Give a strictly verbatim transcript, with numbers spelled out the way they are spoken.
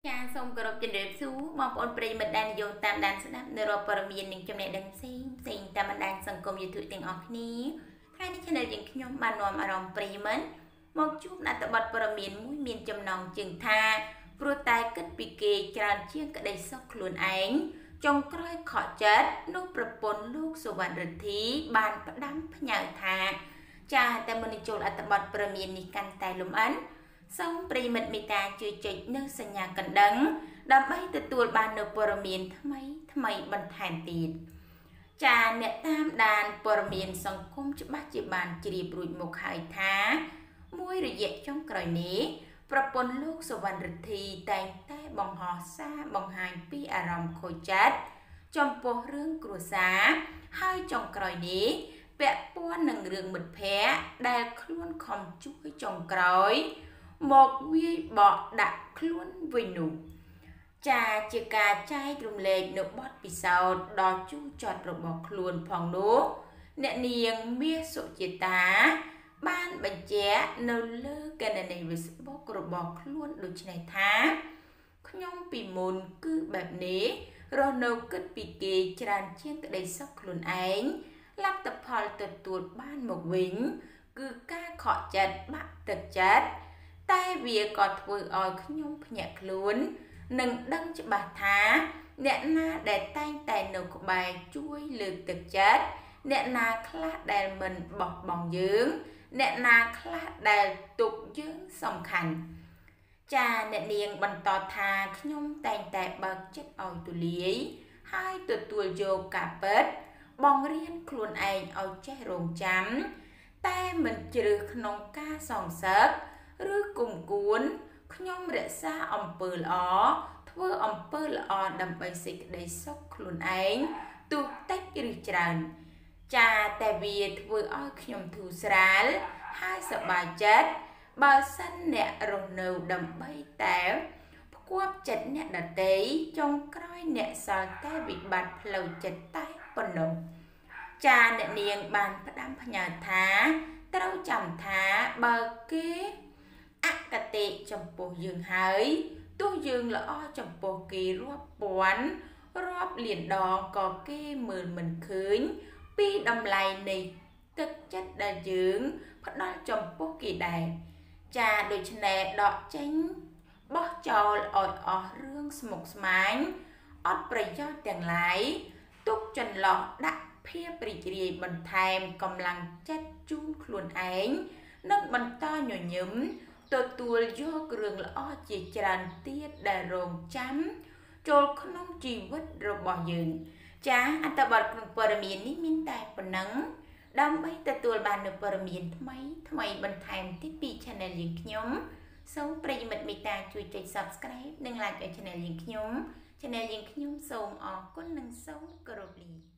ចាសូមគោរពជម្រាបសួរបងប្អូនប្រិយមិត្តដែលនិយមតាមដានស្ដាប់នៅរាល់ព័ត៌មាននិងចំណេះដឹងផ្សេងផ្សេងតាមបណ្ដាញសង្គម YouTube ទាំងអស់គ្នាថ្ងៃនេះ Channel យើងខ្ញុំបាននាំអារម្មណ៍ប្រិយមិត្តមកជួបអត្ថបទព័ត៌មានមួយមានចំណងជើងថាព្រោះតែគិតពីគេច្រើនជាងក្តីសុខខ្លួនឯងចុងក្រោយខកចិត្តនោះប្រពន្ធលោកសុវណ្ណរិទ្ធីបានផ្ដាំផ្ញើថាចាតែមុននឹងចូលអត្ថបទព័ត៌មាននេះកាន់តែលំអិនសូមប្រិយមិត្តមេត្តាជួយចុចនៅសញ្ញាកណ្ដឹងដើម្បីទទួលបាននូវព័ត៌មានថ្មីថ្មីបន្ថែមទៀតចាអ្នកតាមដានព័ត៌មានសង្គមច្បាស់ជាបានជ្រាបរួចមកហើយថាមួយរយៈចុងក្រោយនេះប្រពន្ធលោកសុវណ្ណរិទ្ធីតែងតែបង្ហោះសារបង្ហាញពីអារម្មណ៍ខូចចិត្តចំពោះរឿងគ្រួសារហើយចុងក្រោយនេះពាក់ព័ន្ធនឹងរឿងមិត្តភ័ក្តិដែលខ្លួនខំជួយចុងក្រោយមកវាយបកដាក់ខ្លួនវិញនោះចាជាការចែករំលែកនៅបទពិសោធន៍ដ៏ជូរចត់របស់ខ្លួនផងនោះអ្នកនាងមាសសុជាតាបានបញ្ជាក់នៅលើកណនី Facebook របស់ខ្លួនដូចនេះថាខ្ញុំពីមុនគឺបែបនេះរស់នៅគិតពីគេច្រើនជាងក្តីសុខខ្លួនឯងលទ្ធផលទទួលបានមកវិញគឺការខកចិត្តបាក់ទឹកចិត្តតែវាក៏ធ្វើឲ្យខ្ញុំភ្ញាក់ខ្លួននិងដឹងច្បាស់ថាអ្នកណាដែលតែងតែនៅក្បែរជួយលើកទឹកចិត្តអ្នកណាខ្លះដែលមិនបោះបង់យើងអ្នកណាខ្លះដែលទុកយើងសំខាន់ចាអ្នកនាងបន្តថាខ្ញុំតែងតែបើកចិត្តឲ្យទូលាយហើយទទួលយកការពិតបង្រៀនខ្លួនឯងឲ្យចេះរងចាំតែមិនជ្រើសក្នុងការសងសឹកឬគុំគួនខ្ញុំរក្សាអំពើល្អធ្វើអំពើល្អដើម្បីសេចក្តីសុខខ្លួនឯងទោះតិចឬច្រើនចាតែវាធ្វើឲ្យខ្ញុំធូរស្រាលហើយសប្បាយចិត្តបើសិនអ្នករស់នៅដើម្បីតែផ្គាប់ចិត្តអ្នកដទៃចុងក្រោយអ្នកសល់តែវិបត្តិផ្លូវចិត្តតែប៉ុណ្ណោះចាអ្នកនាងបានផ្ដាំផ្ញើថាត្រូវចាំថាបើគេអកតេចំពោះយើងហើយទោះយើងល្អចំពោះគេរាប់ពាន់រាប់លានដងក៏គេមើលមិនឃើញពីតម្លៃនៃទឹកចិត្តដែលយើងផ្ដល់ចំពោះគេដែរចាដូច្នេះដកចេញបោះចោលឲ្យអស់រឿងស្មុគស្មាញអត់ប្រយោជន៍ទាំងឡាយទុកចន្លោះដាក់ភាពរីករាយបន្ថែមកម្លាំងចិត្តជូនខ្លួនឯងនិងបន្តញញឹមទទួលយករឿងល្អជាច្រើនទៀតដែលរងចាំចូលក្នុងជីវិតរបស់យើងចាអត្ថបទក្នុងព័ត៌មាននេះមានតែប៉ុណ្ណឹងដើម្បីទទួលបាននូវព័ត៌មានថ្មីថ្មីបន្ថែមទៀតពី Channel យើងខ្ញុំសូមប្រិយមិត្តមេត្តាជួយចុច Subscribe និង Like ឲ្យ Channel យើងខ្ញុំ Channel យើងខ្ញុំសូមអរគុណនិងសូមគោរពលា